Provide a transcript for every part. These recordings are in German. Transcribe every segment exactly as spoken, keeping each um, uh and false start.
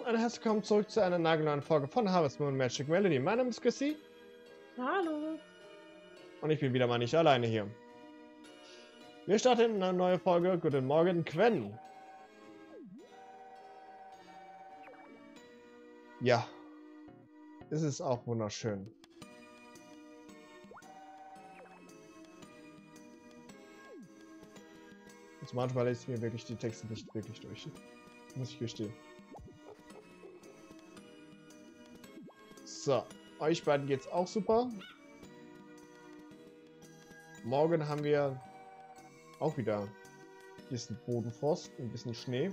und herzlich willkommen zurück zu einer nagelneuen Folge von Harvest Moon Magic Melody. Mein Name ist Chrissy. Hallo. Und ich bin wieder mal nicht alleine hier. Wir starten in eine neue Folge. Guten Morgen, Quen. Ja, es ist auch wunderschön. Und manchmal lese ich mir wirklich die Texte nicht wirklich durch. Muss ich gestehen. So, euch beiden geht's auch super. Morgen haben wir auch wieder ein bisschen Bodenfrost, ein bisschen Schnee.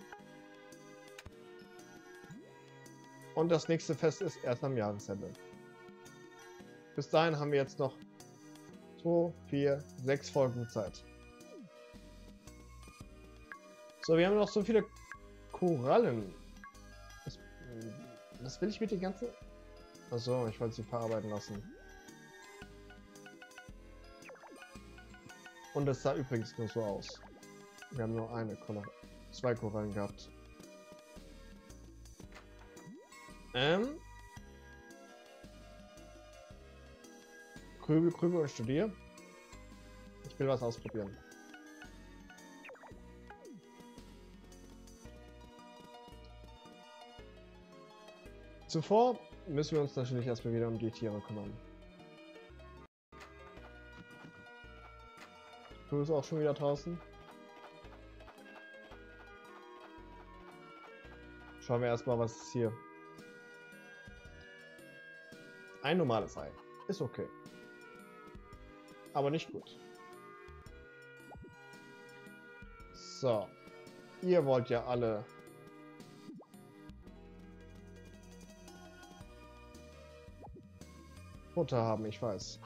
Und das nächste Fest ist erst am Jahresende. Bis dahin haben wir jetzt noch zwei, vier, sechs Folgen Zeit. So, wir haben noch so viele Korallen. Was, was will ich mit den ganzen... Achso, ich wollte sie verarbeiten lassen. Und es sah übrigens nur so aus. Wir haben nur eine Korall, zwei Korallen gehabt. Ähm. Krübel, Krübel und studier. Ich will was ausprobieren. Zuvor müssen wir uns natürlich erstmal wieder um die Tiere kümmern. Du bist auch schon wieder draußen. Schauen wir erstmal, was ist hier. Ein normales Ei. Ist okay. Aber nicht gut. So. Ihr wollt ja alle... Futter haben, ich weiß.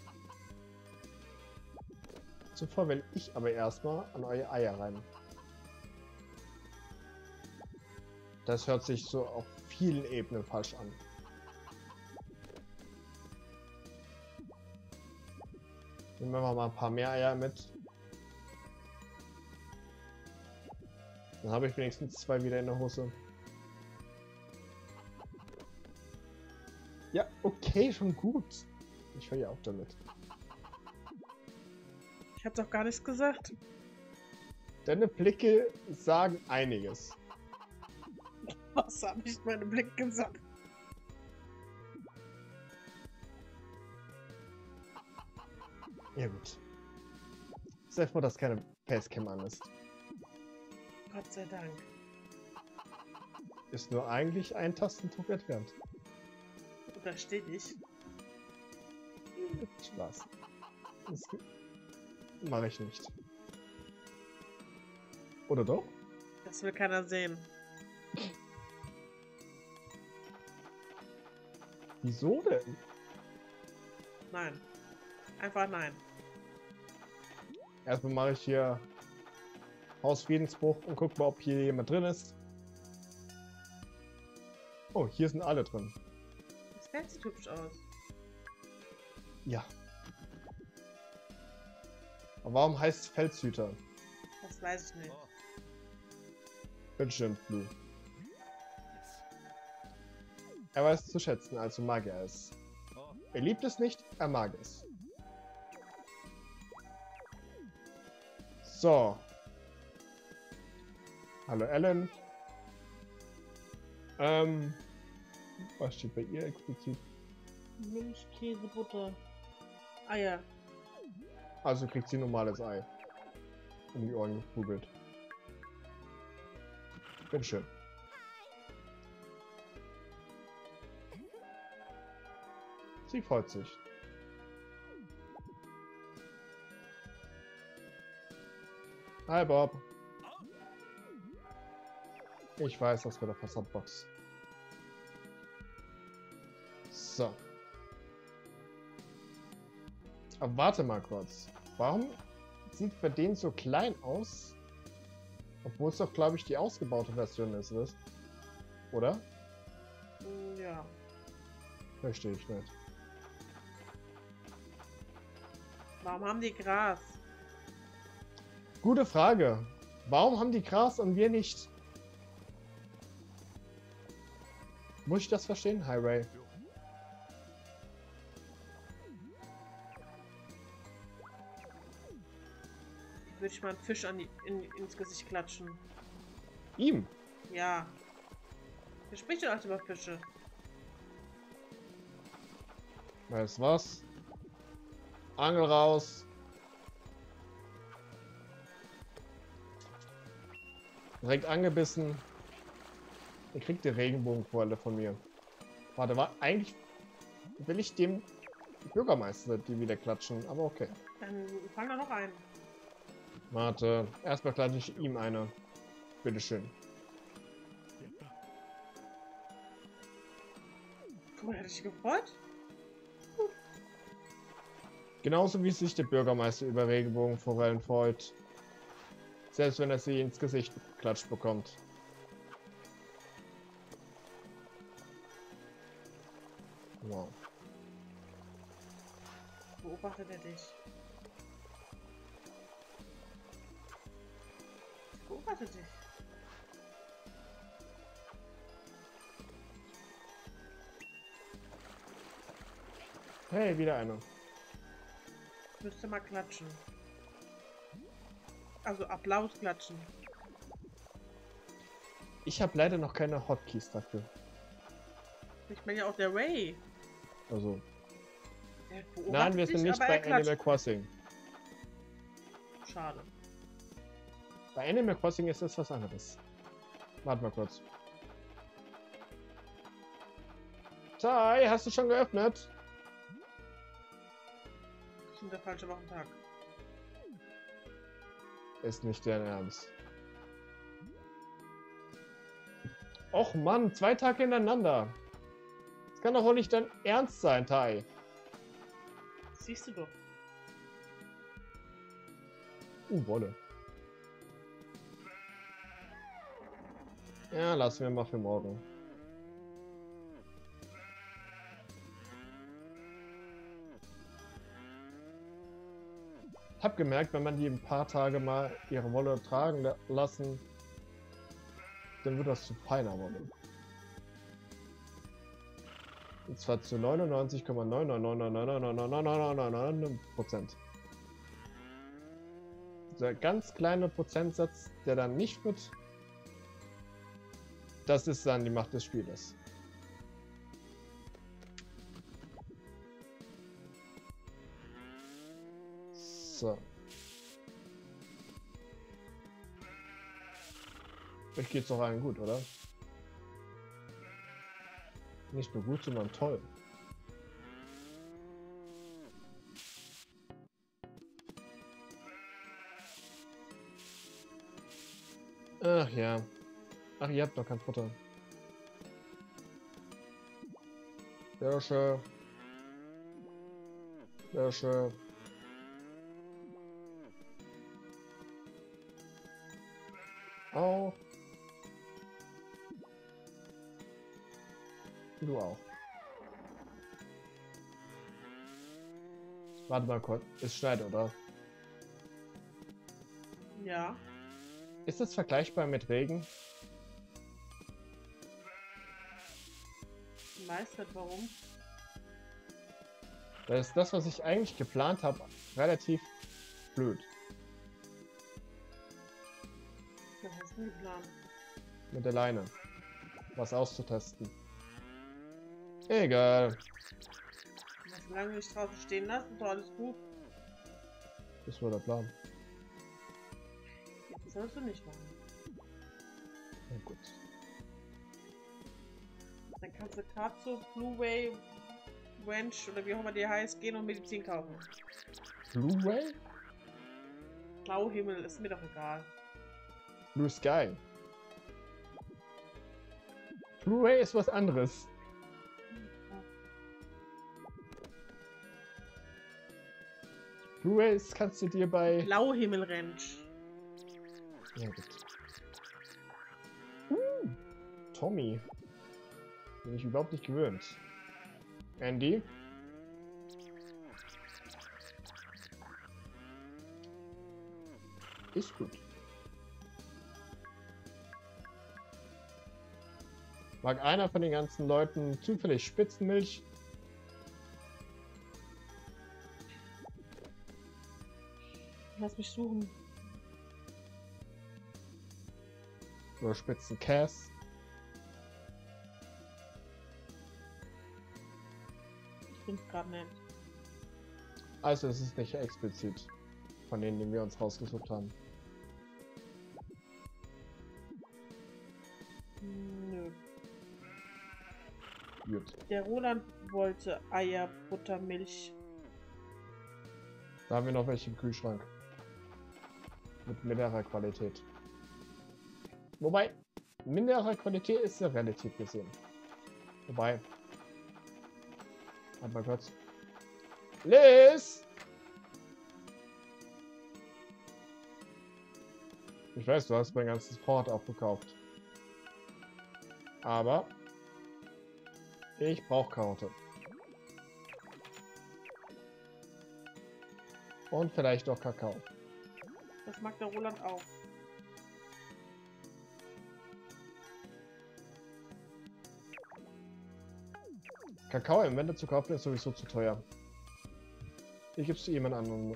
Zuvor will ich aber erstmal an eure Eier rein. Das hört sich so auf vielen Ebenen falsch an. Nehmen wir mal ein paar mehr Eier mit. Dann habe ich wenigstens zwei wieder in der Hose. Ja, okay, schon gut. Ich höre ja auch damit. Ich habe doch gar nichts gesagt. Deine Blicke sagen einiges. Was habe ich meine Blicke gesagt? Ja gut. Sehr froh, dass keine Facecam an ist. Gott sei Dank. Ist nur eigentlich ein Tastendruck entfernt. Da steht ich. Spaß. Das mache ich nicht. Oder doch? Das will keiner sehen. Wieso denn? Nein. Einfach nein. Erstmal mache ich hier Hausfriedensbruch und guck mal, ob hier jemand drin ist. Oh, hier sind alle drin. Das Feld sieht hübsch aus. Ja. Aber warum heißt es Felshüter? Das weiß ich nicht. Bitteschön, Blue. Er weiß es zu schätzen, also mag er es. Er liebt es nicht, er mag es. So. Hallo Ellen. Ähm. Was steht bei ihr explizit? Milch, Käse, Butter. Eier. Also kriegt sie ein normales Ei. Um die Ohren gekugelt. Bitteschön. Sie freut sich. Hi Bob. Ich weiß, das wird eine Versandbox. So. Aber warte mal kurz. Warum sieht bei denen so klein aus? Obwohl es doch, glaube ich, die ausgebaute Version ist, was? Oder? Ja. Verstehe ich nicht. Warum haben die Gras? Gute Frage. Warum haben die Gras und wir nicht? Muss ich das verstehen? Hi, Ray. Würde ich mal einen Fisch an die, in, ins Gesicht klatschen. Ihm? Ja. Wer spricht denn alles über Fische? Weißt was? Angel raus. Direkt angebissen. Ihr kriegt die Regenbogenqualle von mir. Warte, war eigentlich will ich dem Bürgermeister die wieder klatschen, aber okay. Dann fang da noch ein. Warte, erstmal klatsche ich ihm eine. Bitteschön. Guck mal, hat dich gefreut? Genauso wie sich der Bürgermeister über Regenbogenforellen freut. Selbst wenn er sie ins Gesicht geklatscht bekommt. Wow. Beobachtet er dich? Beobachtet dich. Hey, wieder einer. Müsste mal klatschen. Also Applaus klatschen. Ich habe leider noch keine Hotkeys dafür. Ich meine ja auch der Ray. Also. Der beobachtet Nein, wir sind dich, nicht aber bei er klatscht. Animal Crossing. Schade. Bei Animal Crossing ist das was anderes. Warte mal kurz. Tai, hast du schon geöffnet? Das ist der falsche Wochentag. Ist nicht dein Ernst. Och Mann, zwei Tage hintereinander. Das kann doch wohl nicht dein Ernst sein, Tai. Siehst du doch. Uh, Wolle. Ja, lassen wir mal für morgen. Hab gemerkt, wenn man die ein paar Tage mal ihre Wolle tragen la- lassen, dann wird das zu feiner Wolle. Und zwar zu neunundneunzig Komma neun neun neun neun neun neun neun neun neun neun neun neun Prozent. Der ganz kleine Prozentsatz, der dann nicht wird, das ist dann die Macht des Spielers. So. Euch geht's doch allen gut, oder? Nicht nur gut, sondern toll. Ach ja. Ach, ihr habt doch kein Futter. Hirsche. Hirsche. Auch. Du auch. Warte mal kurz. Es schneit, oder? Ja. Ist das vergleichbar mit Regen? Meistert, warum? Das ist das, was ich eigentlich geplant habe, relativ blöd. Was hast du denn geplant? Mit der Leine. Was auszutesten. Egal. Was lange nicht draußen stehen lassen, ist doch alles gut. Das war der Plan. Das sollst du nicht machen. Na gut. Dann kannst du gerade zu Blu-ray Ranch oder wie auch immer die heißt, gehen und Medizin kaufen. Blu-ray? Blauhimmel, ist mir doch egal. Blue Sky. Blu-ray ist was anderes. Blu-rays kannst du dir bei... Blauhimmel Ranch. Ja, gut. Uh, Tommy. Bin ich überhaupt nicht gewöhnt. Andy? Ist gut. Mag einer von den ganzen Leuten zufällig Spitzenmilch? Lass mich suchen. Oder Spitzenkäse? Ich finde es gerade nicht. Also es ist nicht explizit von denen, die wir uns rausgesucht haben. Nö. Gut. Der Roland wollte Eier, Buttermilch. Da haben wir noch welche im Kühlschrank. Mit mittlerer Qualität. Wobei, mittlerer Qualität ist ja relativ gesehen. Wobei. Warte mal kurz. Liz! Ich weiß, du hast mein ganzes Port aufgekauft. Aber ich brauche Karotte. Und vielleicht auch Kakao. Das mag der Roland auch. Kakao im Wende zu kaufen ist sowieso zu teuer. Ich gebe es zu jemand anderem.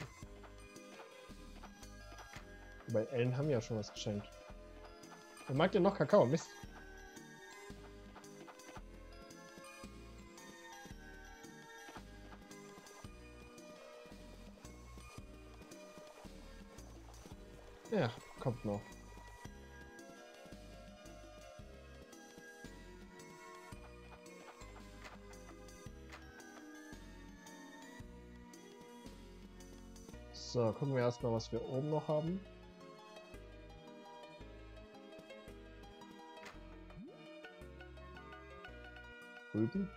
Bei Ellen haben wir ja schon was geschenkt. Wer mag denn noch Kakao? Mist. Ja, kommt noch. So, gucken wir erstmal, was wir oben noch haben. Rüben.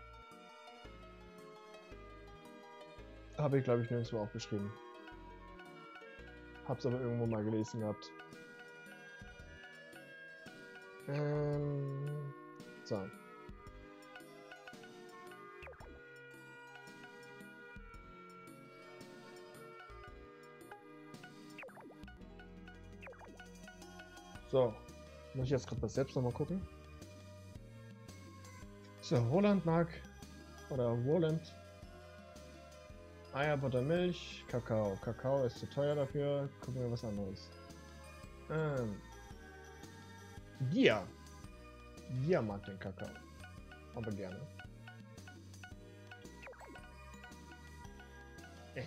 Habe ich, glaube ich, nirgendwo aufgeschrieben. Hab's aber irgendwo mal gelesen gehabt. Ähm, so. So. Muss ich jetzt gerade mal selbst nochmal gucken. So, Roland mag. Oder Roland. Eier, Butter, Milch, Kakao. Kakao ist zu teuer dafür. Gucken wir was anderes. Ähm. Gia. Gia mag den Kakao. Aber gerne. Äh.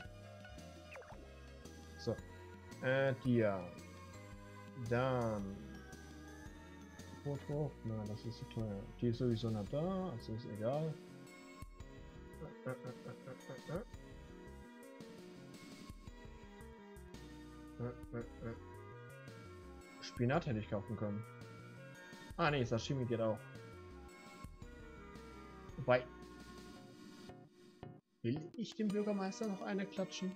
So. Äh, Gia. Dann. Rot hoch. Nein, das ist zu teuer. Die ist sowieso nicht da, also ist egal. Äh, äh, äh, äh, äh. Äh, äh, äh. Spinat hätte ich kaufen können. Ah ne, Sashimi geht auch. Wobei. Will ich dem Bürgermeister noch eine klatschen?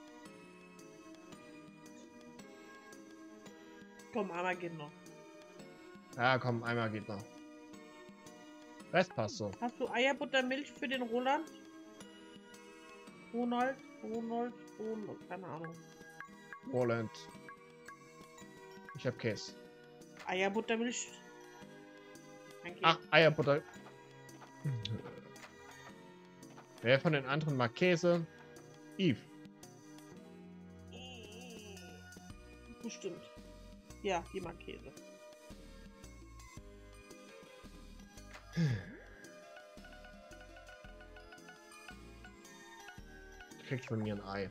Komm, einmal geht noch. Ja, komm, einmal geht noch. Rest passt so. Hast du Eier, Buttermilch für den Roland? Ronald? Ronald? Ronald? Keine Ahnung. Roland. Ich hab Käse. Eier, Buttermilch? Danke. Ach, Eierbutter. Wer von den anderen mag Käse? Eve. Bestimmt. Ja, die mag Käse. Du kriegst von mir ein Ei.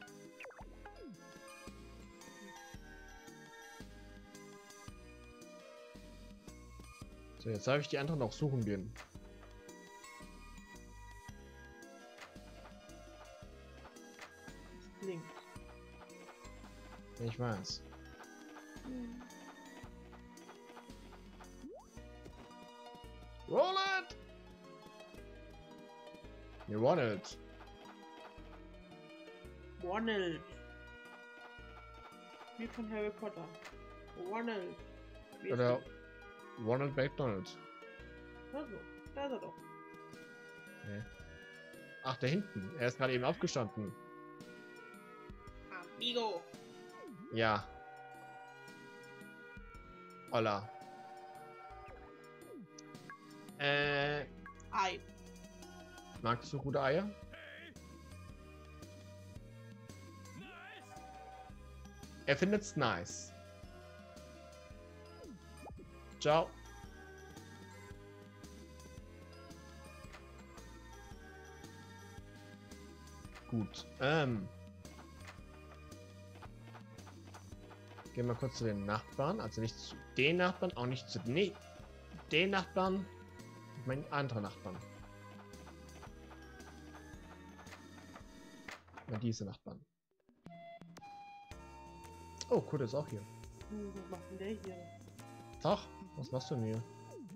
So, jetzt darf ich die anderen auch suchen gehen. Das blinkt. Ich weiß. Hm. Roland! You want it. Ronald. Wie von Harry Potter. Ronald. Wie ist Oder Ronald McDonald. der? Also, da ist er doch. Nee. Ach, da hinten. Er ist gerade eben aufgestanden. Amigo. Ja. Hola. Äh, Ei. magst du gute Eier? Er findet's nice. Ciao. Gut. Ähm. Gehen wir kurz zu den Nachbarn. Also nicht zu den Nachbarn, auch nicht zu nee, den Nachbarn. Ich meine andere Nachbarn. Ja, diese Nachbarn. Oh, cool, ist auch hier. Hm, was macht denn der hier? Tag, was machst du denn hier?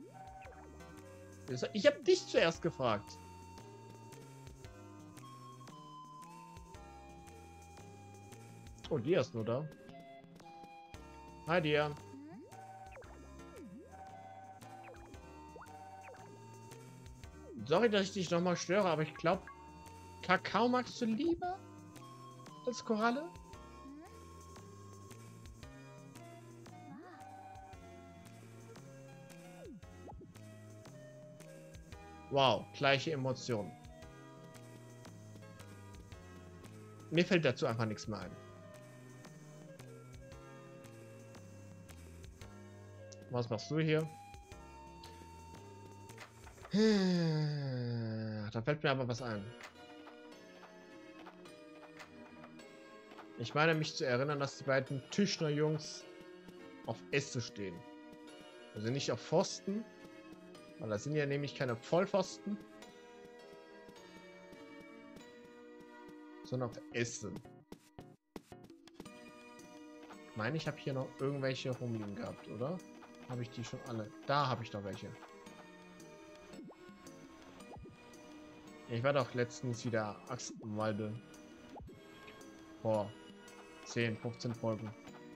Ich hab dich zuerst gefragt. Oh, die ist nur da. Hi, dir. Sorry, dass ich dich nochmal störe, aber ich glaube, Kakao magst du lieber als Koralle? Wow, gleiche Emotionen. Mir fällt dazu einfach nichts mehr ein. Was machst du hier? Da fällt mir aber was ein. Ich meine mich zu erinnern, dass die beiden Tischner-Jungs auf Äste stehen. Also nicht auf Pfosten. Weil das sind ja nämlich keine Vollpfosten. Sondern auf Ästen. Ich meine, ich habe hier noch irgendwelche rumliegen gehabt, oder? Habe ich die schon alle? Da habe ich noch welche. Ich war doch letztens wieder Axt im Walde. Vor zehn, fünfzehn Folgen.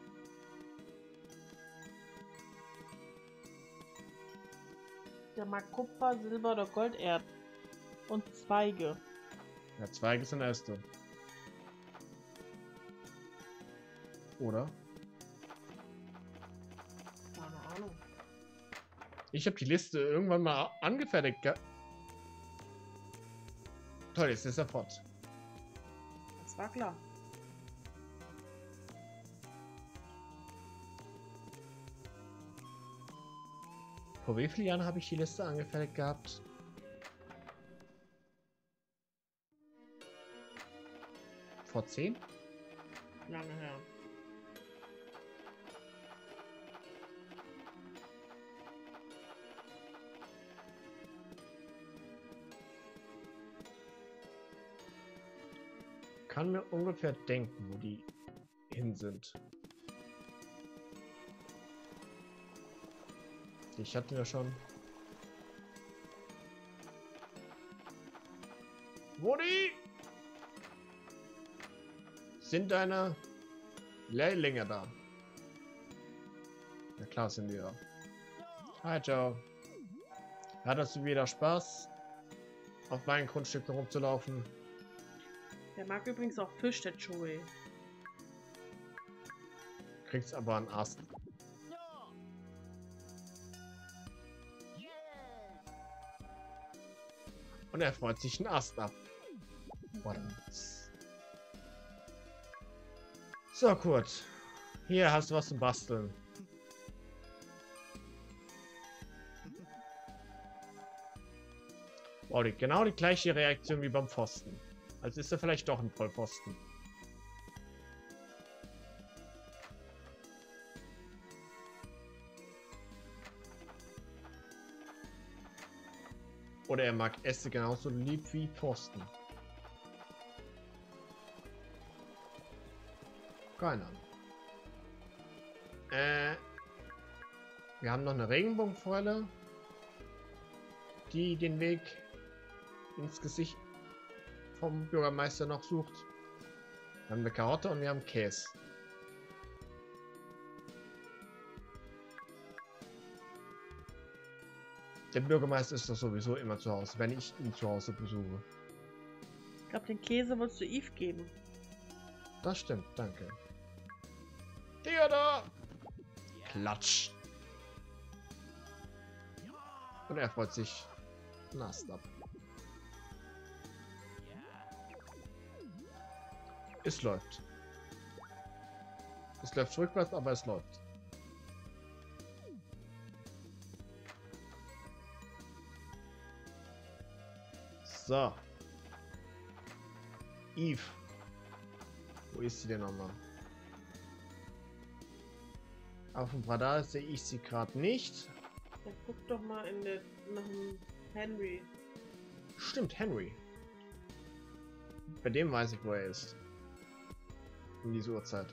Der mag Kupfer, Silber oder Golderd. Und Zweige. Ja, Zweige sind Äste. Oder? Keine Ahnung. Ich habe die Liste irgendwann mal angefertigt. Ge Toll, jetzt ist er fort. Das war klar. Vor wie vielen Jahren habe ich die Liste angefertigt gehabt? Vor zehn? Lange her. Kann mir ungefähr denken, wo die hin sind. Ich hatte ja schon. Woody! Sind deine Lehrlinge da? Na klar sind die da. Hi Joe. Hattest du wieder Spaß, auf meinen Grundstücken rumzulaufen? Der mag übrigens auch Fisch, der Joey. Kriegst aber einen Ast. Und er freut sich einen Ast ab. So, Kurt. Hier hast du was zum Basteln. Wow, die, genau die gleiche Reaktion wie beim Pfosten. Also ist er vielleicht doch ein Vollpfosten. Oder er mag Äste genauso lieb wie Pfosten. Keine Ahnung. Äh, wir haben noch eine Regenbogenforelle, die den Weg ins Gesicht vom Bürgermeister noch sucht. Wir haben eine Karotte und wir haben Käse. Der Bürgermeister ist doch sowieso immer zu Hause, wenn ich ihn zu Hause besuche. Ich glaube, den Käse wolltest du Eve geben. Das stimmt, danke. Theodor! Klatsch! Und er freut sich nass ab. Es läuft. Es läuft rückwärts, aber es läuft. So. Eve. Wo ist sie denn nochmal? Auf dem Radar sehe ich sie gerade nicht. Ja, guck doch mal in der, nach dem Henry. Stimmt, Henry. Bei dem weiß ich, wo er ist. In dieser Uhrzeit.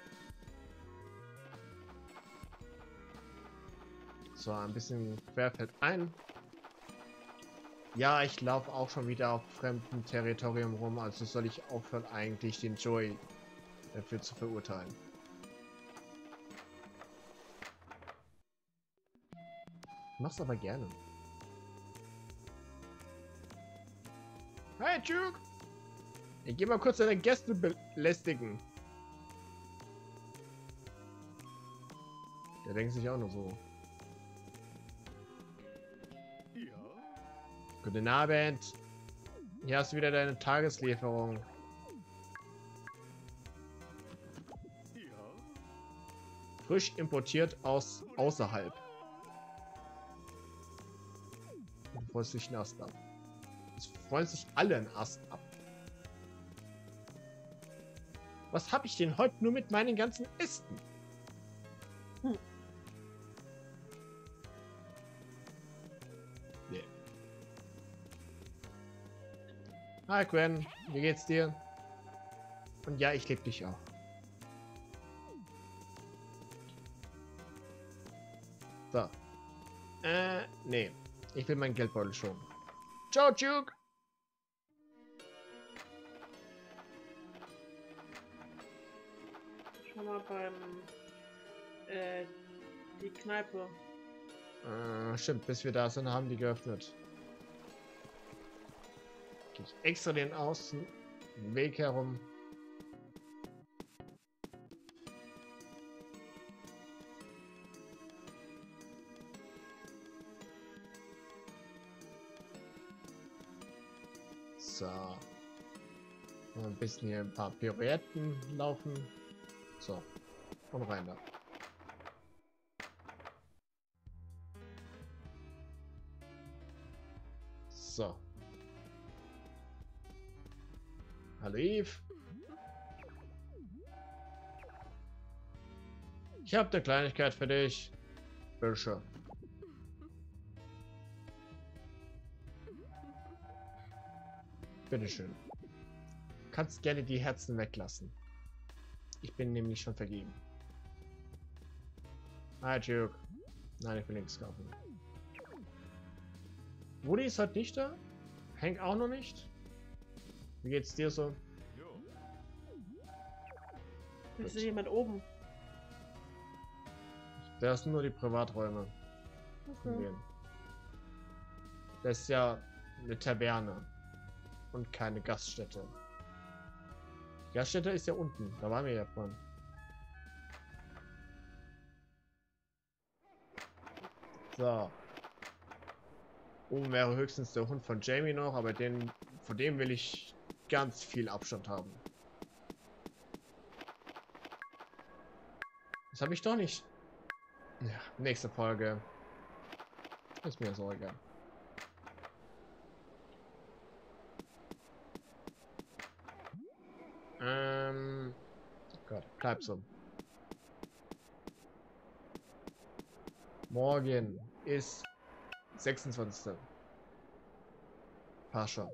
So, ein bisschen querfeld ein. Ja, ich laufe auch schon wieder auf fremdem Territorium rum, also soll ich aufhören, eigentlich den Joey dafür zu verurteilen. Mach's aber gerne. Hey, Juke! Ich geh mal kurz deine Gäste belästigen. Der denkt sich auch nur so. Ja. Guten Abend. Hier hast du wieder deine Tageslieferung. Ja. Frisch importiert aus außerhalb. Du freust dich einen Ast ab. Es freuen sich alle einen Ast ab. Was habe ich denn heute nur mit meinen ganzen Ästen? Hm. Nee. Hi Gwen, wie geht's dir? Und ja, ich liebe dich auch. So. Äh, nee. Ich will meinen Geldbeutel schon. Ciao, Juke! Schau mal beim äh, die Kneipe. Äh, stimmt, bis wir da sind, haben die geöffnet. Gehe ich extra den Außen Weg herum. So. Ein bisschen hier ein paar Pirouetten laufen. So. Und rein da. So. Hallo Eve. Ich habe eine Kleinigkeit für dich. Bitteschön. Bitteschön. Du kannst gerne die Herzen weglassen. Ich bin nämlich schon vergeben. Hi, Juke. Nein, ich will nichts kaufen. Woody ist heute nicht da? Hank auch noch nicht? Wie geht's dir so? Ist da jemand oben? Das sind nur die Privaträume. Okay. Das ist ja eine Taverne. Und keine Gaststätte. Die Gaststätte ist ja unten. Da waren wir ja vorhin. So. Oben wäre höchstens der Hund von Jamie noch, aber den, von dem will ich ganz viel Abstand haben. Das habe ich doch nicht. Ja, nächste Folge. Ist mir so egal. Ähm. Gott, bleib so. Morgen ist sechsundzwanzigster Pascha.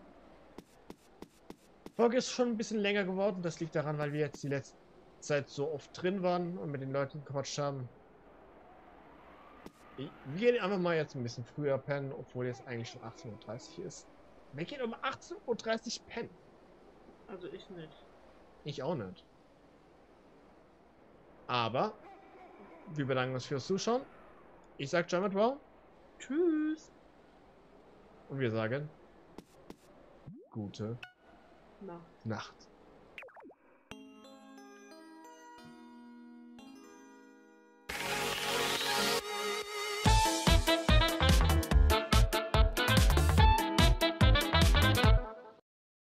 Folge ist schon ein bisschen länger geworden. Das liegt daran, weil wir jetzt die letzte Zeit so oft drin waren und mit den Leuten gequatscht haben. Wir gehen einfach mal jetzt ein bisschen früher pennen, obwohl jetzt eigentlich schon achtzehn Uhr dreißig ist. Wir gehen um achtzehn Uhr dreißig pennen. Also ich nicht. Ich auch nicht. Aber wir bedanken uns fürs Zuschauen. Ich sag Jamet Wow. Tschüss. Und wir sagen gute Nacht. Nacht.